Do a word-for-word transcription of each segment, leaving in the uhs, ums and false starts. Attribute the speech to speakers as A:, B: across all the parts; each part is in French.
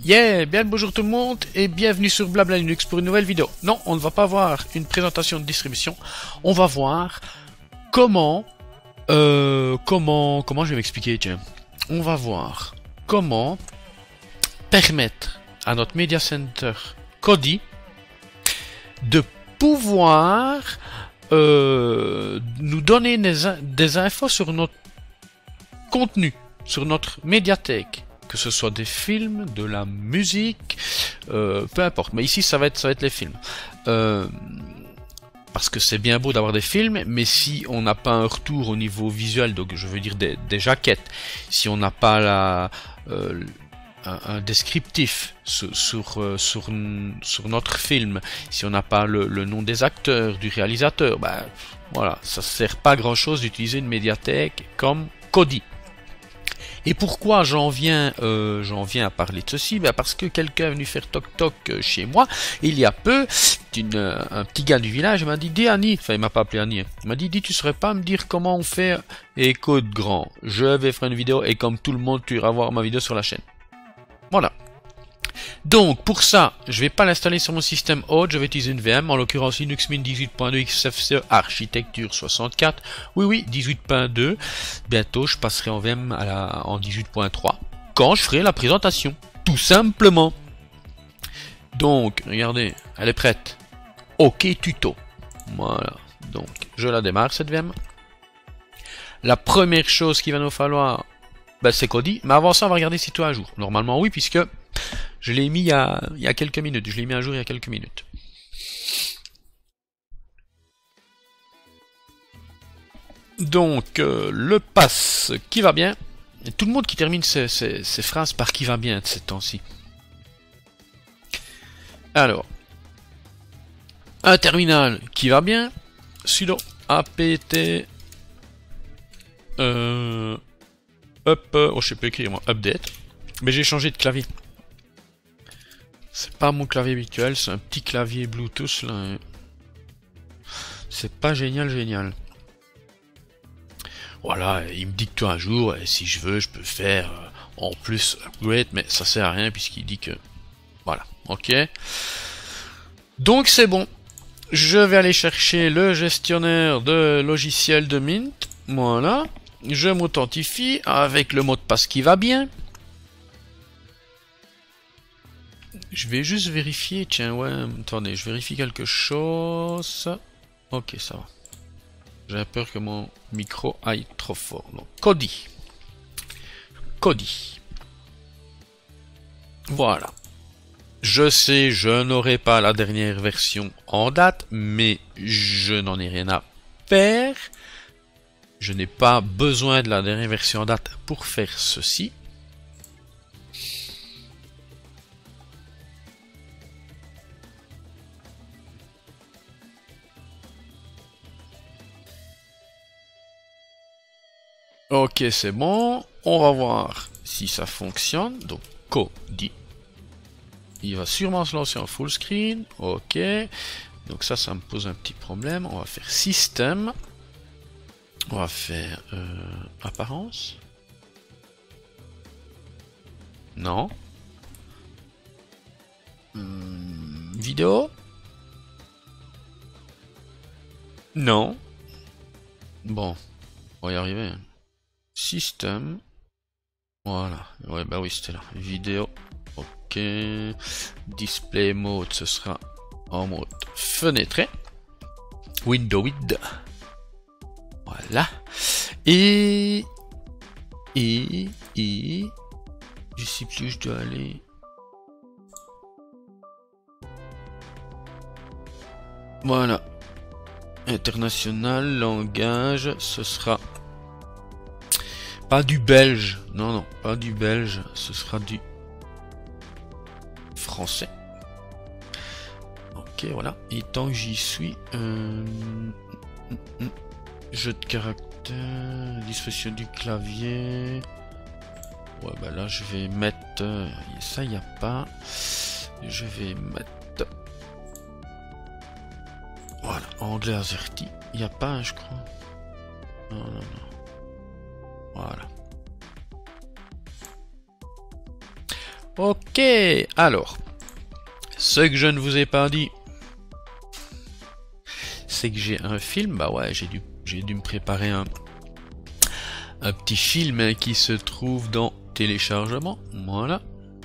A: Yeah, bien le bonjour tout le monde et bienvenue sur Blabla Linux pour une nouvelle vidéo. Non, on ne va pas voir une présentation de distribution, on va voir comment, euh, comment, comment je vais m'expliquer, tiens. On va voir comment permettre à notre Media Center Kodi de pouvoir euh, nous donner des, des infos sur notre contenu, sur notre médiathèque. Que ce soit des films, de la musique, euh, peu importe. Mais ici, ça va être, ça va être les films. Euh, parce que c'est bien beau d'avoir des films, mais si on n'a pas un retour au niveau visuel, donc je veux dire des, des jaquettes, si on n'a pas la, euh, un, un descriptif sur, sur, euh, sur, sur notre film, si on n'a pas le, le nom des acteurs, du réalisateur, ben voilà, ça sert pas à grand chose d'utiliser une médiathèque comme Kodi. Et pourquoi j'en viens, euh, j'en viens à parler de ceci? Ben parce que quelqu'un est venu faire toc toc chez moi il y a peu. Une, un petit gars du village m'a dit, dis Annie, enfin il m'a pas appelé Annie, il m'a dit, dis tu saurais pas me dire comment on fait écoute grand. Je vais faire une vidéo et comme tout le monde tu iras voir ma vidéo sur la chaîne. Voilà. Donc pour ça, je vais pas l'installer sur mon système hôte, je vais utiliser une V M, en l'occurrence Linux Mint dix-huit point deux X F C E architecture soixante-quatre. Oui oui, dix-huit point deux. Bientôt je passerai en V M à la, en dix-huit point trois quand je ferai la présentation, tout simplement. Donc regardez, elle est prête. OK tuto. Voilà. Donc je la démarre cette V M. La première chose qu'il va nous falloir, ben, c'est Kodi, mais avant ça on va regarder si tout est à jour. Normalement oui, puisque je l'ai mis il y, a, il y a quelques minutes. Je l'ai mis à jour il y a quelques minutes. Donc, euh, le pass qui va bien. Et tout le monde qui termine ses, ses, ses phrases par qui va bien de ces temps-ci. Alors. Un terminal qui va bien. Sudo apt. Euh, up. Oh, je sais pas écrire moi. Update. Mais j'ai changé de clavier. C'est pas mon clavier habituel, c'est un petit clavier Bluetooth là. C'est pas génial, génial. Voilà, il me dit que tout un jour, et si je veux, je peux faire euh, en plus upgrade, mais ça sert à rien puisqu'il dit que. Voilà, ok. Donc c'est bon. Je vais aller chercher le gestionnaire de logiciel de Mint. Voilà. Je m'authentifie avec le mot de passe qui va bien. Je vais juste vérifier, tiens, ouais, attendez, je vérifie quelque chose. Ok, ça va. J'ai peur que mon micro aille trop fort. Donc, Kodi. Kodi. Voilà. Je sais, je n'aurai pas la dernière version en date, mais je n'en ai rien à faire. Je n'ai pas besoin de la dernière version en date pour faire ceci. Ok, c'est bon. On va voir si ça fonctionne. Donc, Kodi. Il va sûrement se lancer en full screen. Ok. Donc ça, ça me pose un petit problème. On va faire système. On va faire euh, apparence. Non. Hum, vidéo. Non. Bon. On va y arriver. Système. Voilà. Ouais, bah oui, c'était là. Vidéo. Ok. Display mode, ce sera en mode fenêtré. Window with. Voilà. Et. Et. Et. Je sais plus où je dois aller. Voilà. International, langage, ce sera. Pas du belge, non, non, pas du belge, ce sera du français. Ok, voilà. Et tant que j'y suis, euh... jeu de caractère, disposition du clavier. Ouais, bah là, je vais mettre. Ça, il n'y a pas. Je vais mettre. Voilà, anglais AZERTY. Il n'y a pas, je crois. Non, non, non. Voilà. Ok, alors, ce que je ne vous ai pas dit, c'est que j'ai un film, bah ouais, j'ai dû, j'ai dû me préparer un, un petit film hein, qui se trouve dans téléchargement, voilà.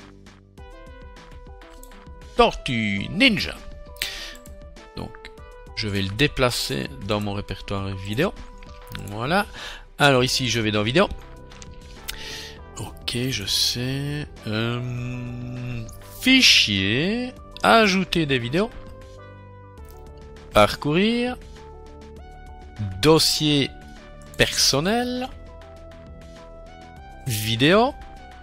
A: Tortue Ninja. Donc, je vais le déplacer dans mon répertoire vidéo, voilà. Alors ici, je vais dans vidéo. Ok, je sais. Euh, fichier, ajouter des vidéos, parcourir, dossier personnel, vidéo.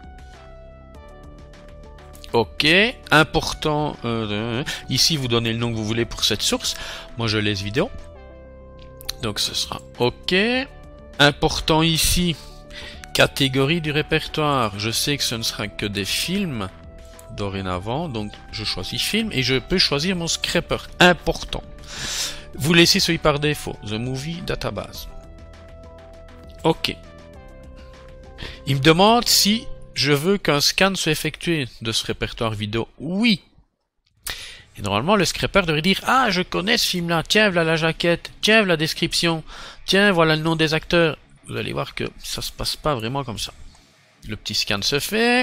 A: Ok, important. Euh, ici, vous donnez le nom que vous voulez pour cette source. Moi, je laisse vidéo. Donc, ce sera ok. Important ici. Catégorie du répertoire, je sais que ce ne sera que des films dorénavant, donc je choisis film et je peux choisir mon scraper. Important. Vous laissez celui par défaut, The Movie Database. Ok. Il me demande si je veux qu'un scan soit effectué de ce répertoire vidéo. Oui. Et normalement, le scraper devrait dire « Ah, je connais ce film-là, tiens, voilà la jaquette, tiens, voilà la description, tiens, voilà le nom des acteurs. » Vous allez voir que ça se passe pas vraiment comme ça. Le petit scan se fait.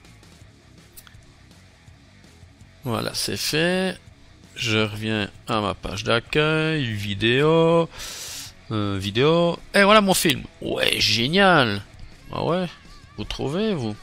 A: Voilà, c'est fait. Je reviens à ma page d'accueil, vidéo, euh, vidéo. Et voilà mon film. Ouais, génial. Ah ouais, vous trouvez, vous? Vous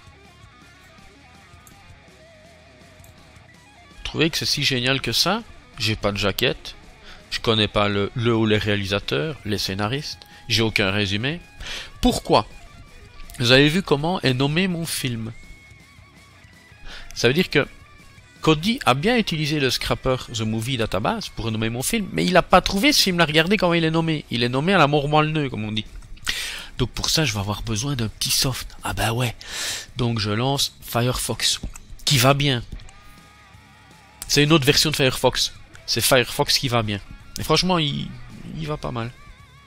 A: trouvez que c'est si génial que ça? J'ai pas de jaquette. Je connais pas le, le ou les réalisateurs, les scénaristes. J'ai aucun résumé. Pourquoi? Vous avez vu comment est nommé mon film. Ça veut dire que Kodi a bien utilisé le scrapper The Movie Database pour nommer mon film, mais il n'a pas trouvé ce film-là. Regardez comment il est nommé. Il est nommé à la mort mal nœud, comme on dit. Donc pour ça, je vais avoir besoin d'un petit soft. Ah bah ouais. Donc je lance Firefox, qui va bien. C'est une autre version de Firefox. C'est Firefox qui va bien. Et franchement, il, il va pas mal.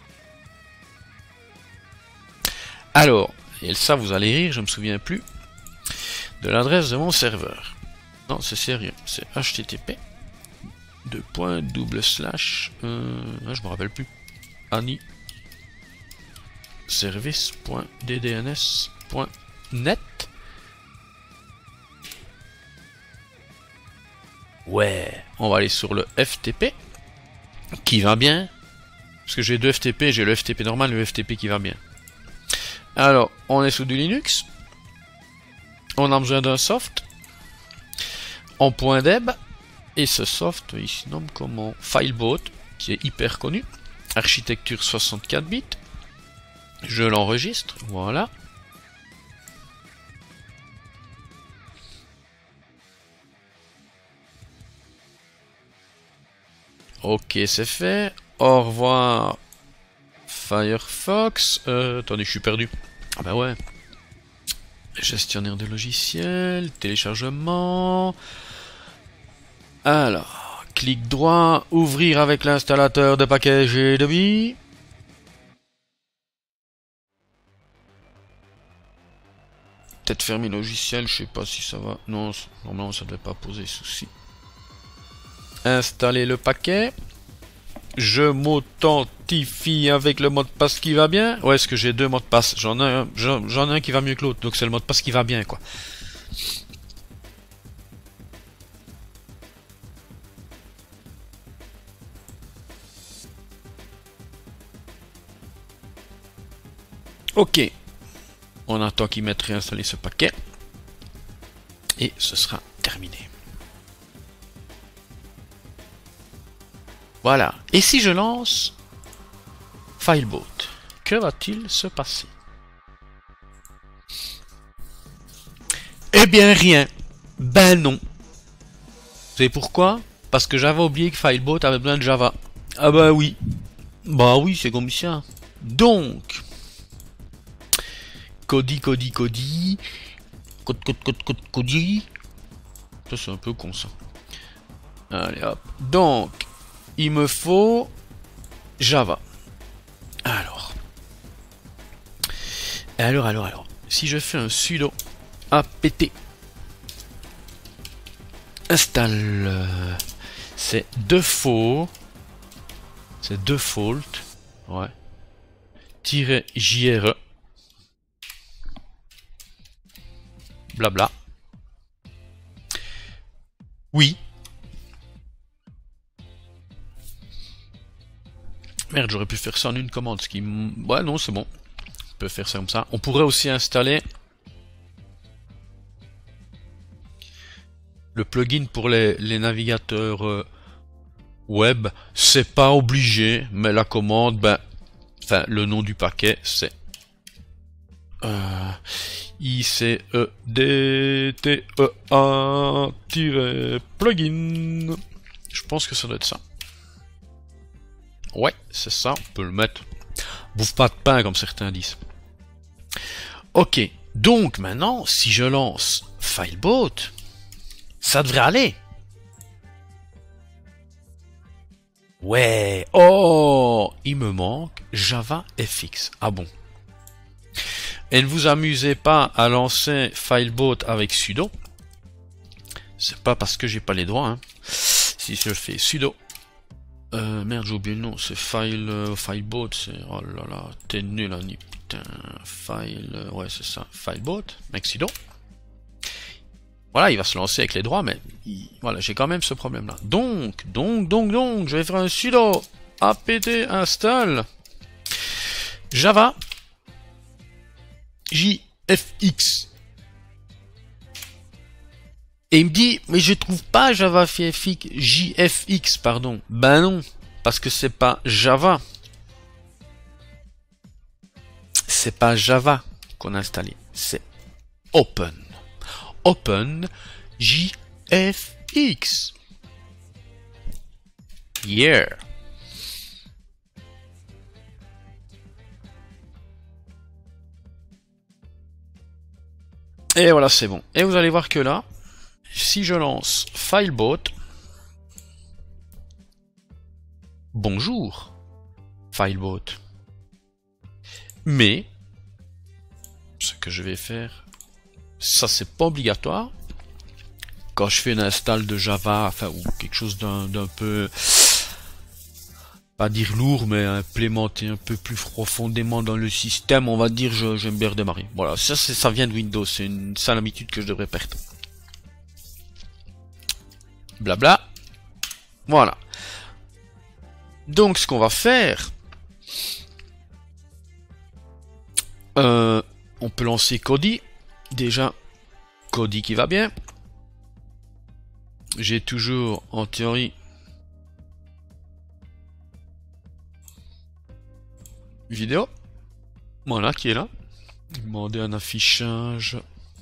A: Alors, et ça vous allez rire, je me souviens plus de l'adresse de mon serveur. Non, c'est sérieux, c'est H T T P deux points double slash euh, je me rappelle plus. Ani service point d d n s point net. Ouais, on va aller sur le F T P qui va bien. Parce que j'ai deux F T P, j'ai le F T P normal et le F T P qui va bien. Alors, on est sous du Linux. On a besoin d'un soft. En .deb. Et ce soft, il se nomme comment? Fileboat, qui est hyper connu. Architecture soixante-quatre bits. Je l'enregistre, voilà. Ok, c'est fait. Au revoir. Firefox. Euh, attendez, je suis perdu. Ah bah ouais. Gestionnaire de logiciels. Téléchargement. Alors, clic droit. Ouvrir avec l'installateur de package Adobe. Peut-être fermer le logiciel, je sais pas si ça va. Non, normalement ça ne devait pas poser souci. Installer le paquet. Je m'authentifie avec le mot de passe qui va bien. Ouais, est-ce que j'ai deux mots de passe? J'en ai un, j'en ai un qui va mieux que l'autre, donc c'est le mot de passe qui va bien, quoi. Ok. On attend qu'il mette réinstaller ce paquet. Et ce sera terminé. Voilà. Et si je lance Fileboat, que va-t-il se passer? Eh bien rien. Ben non. Vous savez pourquoi? Parce que j'avais oublié que Fileboat avait besoin de Java. Ah bah oui. Bah oui, c'est comme ça. Donc, Kodi, Kodi, Kodi, Code, code, code, code, Kodi. Ça c'est un peu con ça. Allez hop. Donc, il me faut Java. Alors. Alors, alors, alors. Si je fais un sudo apt installe. Euh, c'est default. C'est default. Ouais. Tiret J R E. Blabla. Oui. Merde, j'aurais pu faire ça en une commande. Ce qui... Ouais, non, c'est bon. On peut faire ça comme ça. On pourrait aussi installer le plugin pour les, les navigateurs euh, web. C'est pas obligé, mais la commande, ben, enfin, le nom du paquet, c'est euh, I C E D T E A-plugin. Je pense que ça doit être ça. Ouais, c'est ça, on peut le mettre. Bouffe pas de pain comme certains disent. Ok, donc maintenant, si je lance Fileboat, ça devrait aller. Ouais, oh, il me manque JavaFX. Ah bon. Et ne vous amusez pas à lancer Fileboat avec sudo. C'est pas parce que j'ai pas les droits. Hein. Si je fais sudo. Euh, merde, j'ai oublié le nom. C'est file, euh, Fileboat. C'est, oh là là, t'es nul, Annie. Putain, file, euh, ouais, c'est ça. Fileboat, avec sudo. Voilà, il va se lancer avec les droits, mais il, voilà, j'ai quand même ce problème-là. Donc, donc, donc, donc, je vais faire un sudo apt install java jfx. Et il me dit, mais je trouve pas JavaFX, J F X, pardon. Ben non, parce que c'est pas Java. C'est pas Java qu'on a installé, c'est Open. Open J F X. Yeah. Et voilà, c'est bon. Et vous allez voir que là, si je lance Fileboat, bonjour, Fileboat. Mais, ce que je vais faire, ça c'est pas obligatoire. Quand je fais une install de Java, enfin, ou quelque chose d'un d'un peu, pas dire lourd, mais implémenté un peu plus profondément dans le système, on va dire, j'aime bien redémarrer. Voilà, ça, ça vient de Windows, c'est une sale habitude que je devrais perdre. Blabla. Voilà. Donc, ce qu'on va faire, euh, on peut lancer Kodi. Déjà, Kodi qui va bien. J'ai toujours, en théorie, vidéo. Voilà, qui est là. Demander un affichage.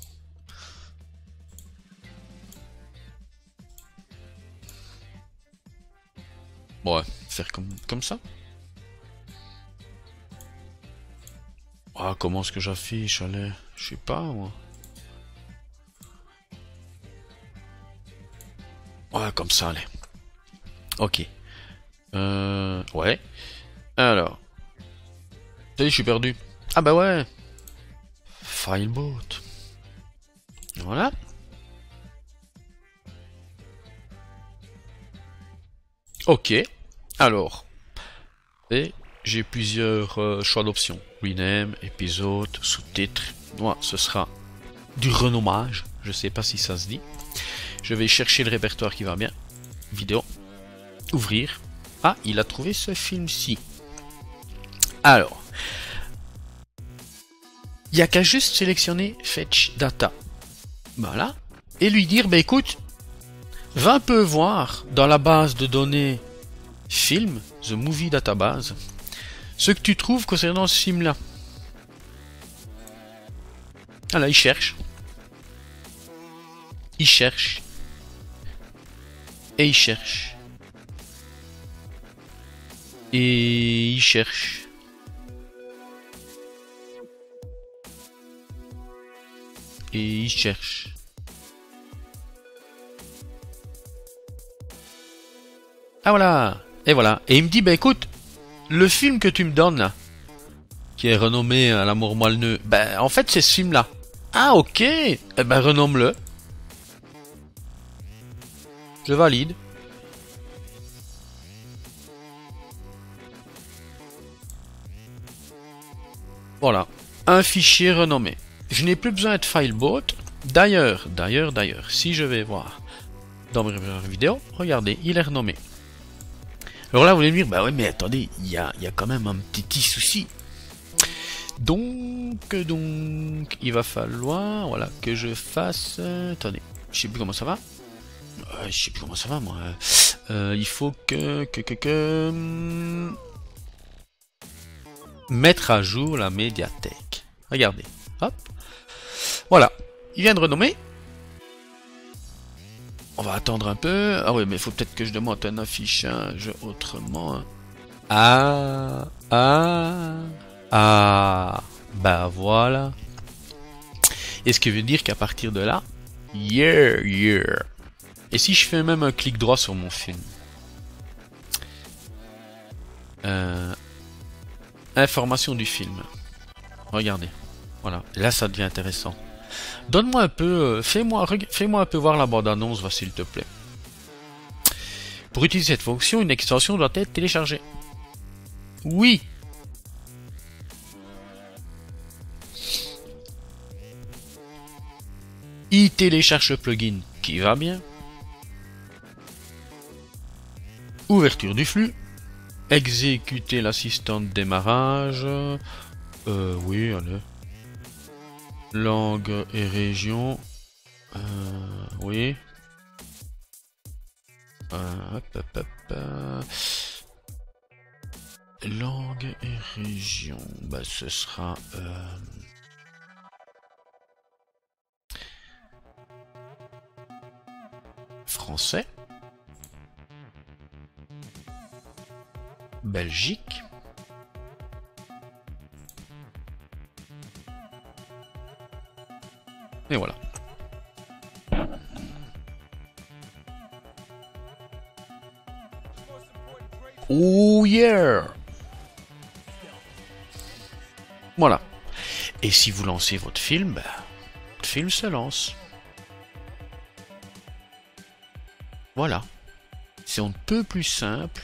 A: Bon, ouais, faire comme, comme ça. Ah, comment est-ce que j'affiche, allez, je sais pas, moi. Ouais, comme ça, allez. Ok. Euh, ouais. Alors. Ça y est, je suis perdu. Ah bah ouais. Fileboat. Voilà. Ok. Alors. Et j'ai plusieurs euh, choix d'options. Rename, épisode, sous-titre. Moi, ce sera du renommage. Je sais pas si ça se dit. Je vais chercher le répertoire qui va bien. Vidéo. Ouvrir. Ah, il a trouvé ce film-ci. Alors. Il n'y a qu'à juste sélectionner Fetch Data. Voilà. Et lui dire, bah écoute, va un peu voir dans la base de données film, The Movie Database, ce que tu trouves concernant ce film-là. Voilà, il cherche. Il cherche. Et il cherche. Et il cherche. Et il cherche. Ah voilà. Et voilà. Et il me dit, bah écoute, le film que tu me donnes là, qui est renommé à l'amour moelleux, ben en fait c'est ce film là. Ah ok. Eh ben renomme-le. Je valide. Voilà. Un fichier renommé. Je n'ai plus besoin de fileboat. D'ailleurs, d'ailleurs, d'ailleurs, si je vais voir dans mes vidéos, regardez, il est renommé. Alors là, vous allez me dire, bah ouais, mais attendez, il y a, y a quand même un petit souci. Donc, donc, il va falloir, voilà, que je fasse... Euh, attendez, je sais plus comment ça va. Euh, je sais plus comment ça va, moi. Euh, il faut que... que, que, que hum, mettre à jour la médiathèque. Regardez, hop. Voilà, il vient de renommer. On va attendre un peu. Ah oui, mais il faut peut-être que je demande un affichage autrement. Ah, ah, ah, bah voilà. Et ce qui veut dire qu'à partir de là, yeah, yeah. Et si je fais même un clic droit sur mon film, euh, information du film. Regardez, voilà. Et là, ça devient intéressant. Donne-moi un peu, euh, fais-moi, fais-moi un peu voir la bande-annonce, va s'il te plaît. Pour utiliser cette fonction, une extension doit être téléchargée. Oui. Il télécharge le plugin qui va bien. Ouverture du flux. Exécuter l'assistant de démarrage. Euh, oui, allez. Langue et région. Euh, oui. Euh, hop, hop, hop, euh. Langue et région. Bah, ce sera... Euh... Français. Belgique. Et voilà. Oh yeah! Voilà. Et si vous lancez votre film, bah, votre film se lance. Voilà. C'est un peu plus simple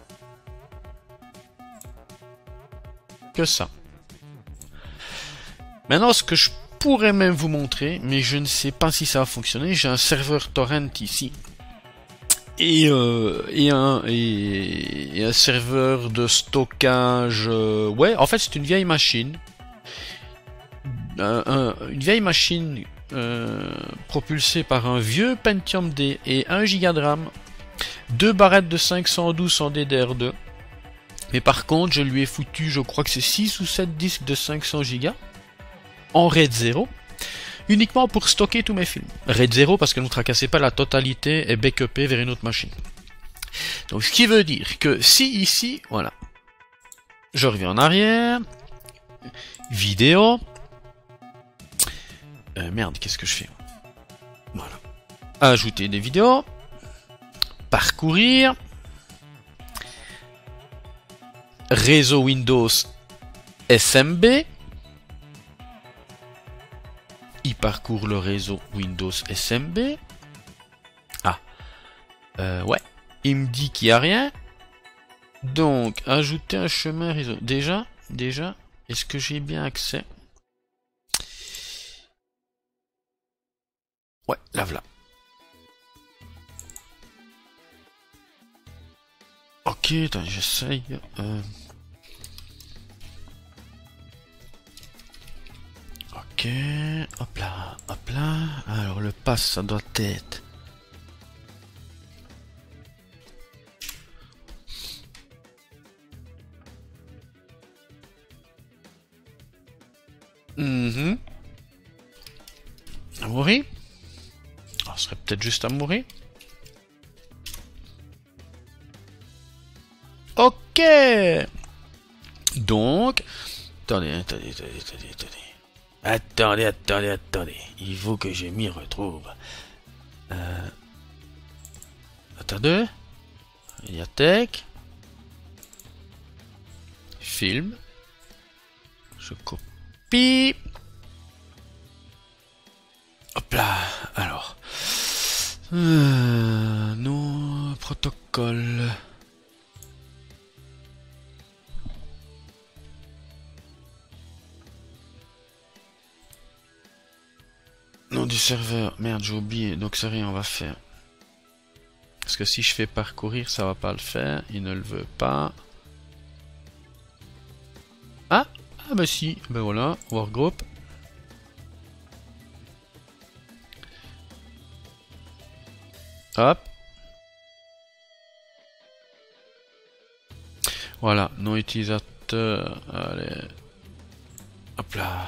A: que ça. Maintenant, ce que je pourrais même vous montrer, mais je ne sais pas si ça va fonctionner. J'ai un serveur torrent ici. Et, euh, et, un, et, et un serveur de stockage. Euh, ouais, en fait, c'est une vieille machine. Un, un, une vieille machine euh, propulsée par un vieux Pentium D et un giga de RAM. Deux barrettes de cinq cent douze en D D R deux. Mais par contre, je lui ai foutu, je crois que c'est six ou sept disques de cinq cents gigas. En RAID zéro. Uniquement pour stocker tous mes films. RAID zéro parce que ne vous tracassez pas, la totalité est backupée vers une autre machine. Donc ce qui veut dire que si ici, voilà, je reviens en arrière, vidéo, euh, merde, qu'est-ce que je fais? Voilà, ajouter des vidéos, parcourir, réseau Windows S M B. Il parcourt le réseau Windows S M B. Ah. Euh, ouais. Il me dit qu'il n'y a rien. Donc, ajouter un chemin réseau. Déjà, déjà, est-ce que j'ai bien accès? Ouais, là, voilà. Ok, attends, j'essaye. Euh... Ok, hop là, hop là. Alors le pass, ça doit être... Mhm. Amaury. On serait peut-être juste Amaury. Ok. Donc... Attendez, attendez, attendez, attendez, attendez. Attendez, attendez, attendez. Il faut que je m'y retrouve. Euh... Attendez. Médiathèque. Film. Je copie. Hop là. Alors. Euh, non, protocole. Nom du serveur. Merde, j'ai oublié. Donc c'est rien, on va faire. Parce que si je fais parcourir, ça va pas le faire. Il ne le veut pas. Ah, ah bah si. Ben voilà, workgroup. Hop. Voilà, nom utilisateur. Allez. Hop là.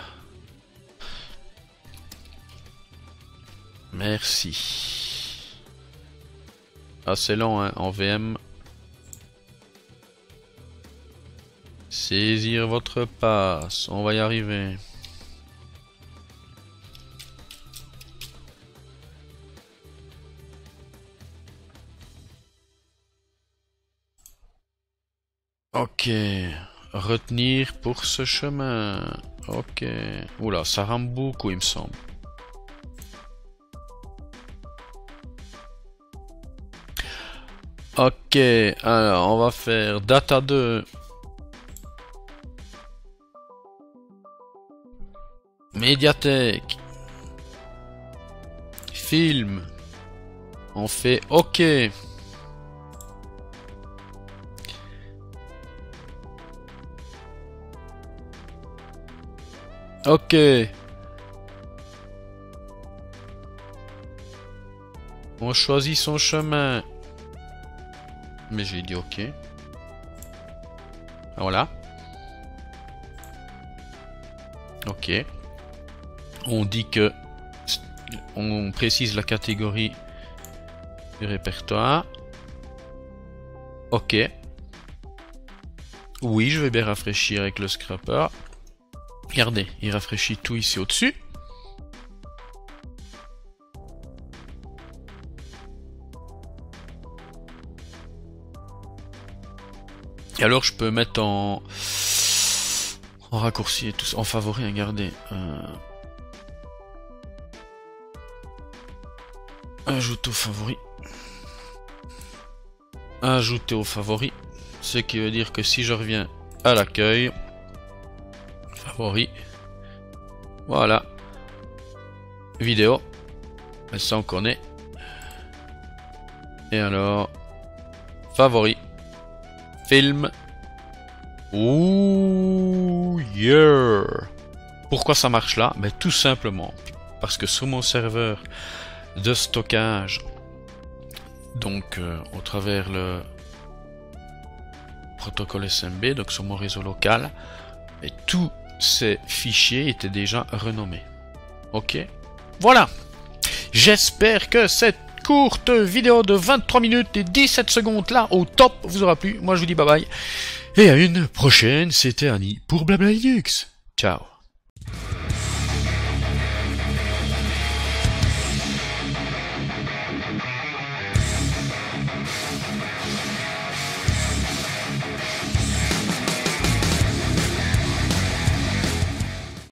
A: Merci. Ah, c'est long, hein, en V M. Saisir votre passe. On va y arriver. Ok. Retenir pour ce chemin. Ok. Oula, ça rame beaucoup, il me semble. Ok, alors on va faire data deux. Médiathèque. Film. On fait OK. OK. On choisit son chemin. Mais j'ai dit OK. Voilà. OK. On dit que... On précise la catégorie du répertoire. OK. Oui, je vais bien rafraîchir avec le scrapper. Regardez, il rafraîchit tout ici au-dessus. Et alors je peux mettre en, en raccourci et tout ça, en favori, regardez. Euh... Ajouter au favori. Ajouter au favori. Ce qui veut dire que si je reviens à l'accueil, favori, voilà, vidéo, ça on connaît. Et alors, favori. Film. Ouh, yeah. Pourquoi ça marche là? Mais tout simplement parce que sur mon serveur de stockage, donc euh, au travers le protocole S M B, donc sur mon réseau local, et tous ces fichiers étaient déjà renommés. Ok, voilà. J'espère que cette courte vidéo de vingt-trois minutes et dix-sept secondes là au top vous aura plu. Moi je vous dis bye bye et à une prochaine. C'était Annie pour Blabla Linux. Ciao.